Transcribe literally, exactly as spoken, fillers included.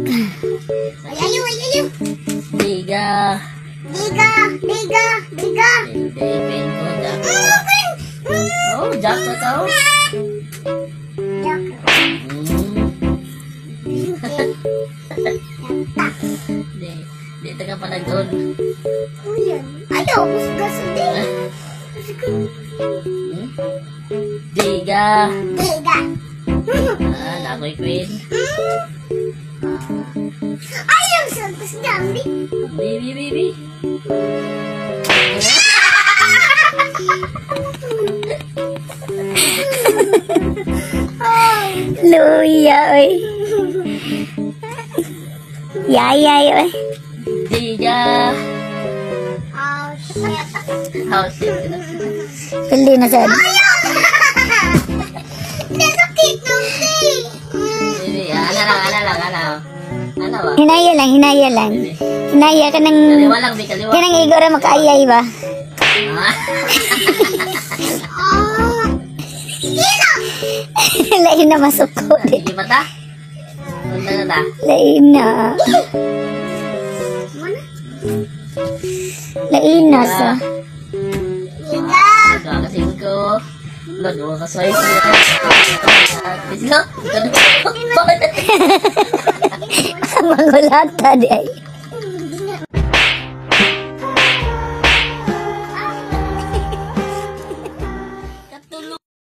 Ay, ayo, ay, ayo. Tiga. Tiga, tiga, tiga. David ko, Jack. Oh, Jack na tao. Jack. Di, di taga pa nag-on. Ayo, gas din. Tiga. Tiga. Ah, nakoy queen. Ayaw, santos gambi. Bibi, bibi. Luya, oy. Yayay, oy. Tiga. Oh, shit. Oh, shit. Pili na sad. Nasakit nung di. Bibi, ano lang, ano lang, ano. Ano ba? Hinaya lang, hinaya lang. Hinaya ka ng... Kaliwa lang, di kaliwa. Kanang igor na makaayay ba? Ah. Oh. Sino? Lain na masuko. Sige ba ta? Punta na ta. Lain na. Mana? Lain na sa... Tiga. Ikaw kasi ko. Lord, huwag ka soy. Bislo? Mangulata di ay.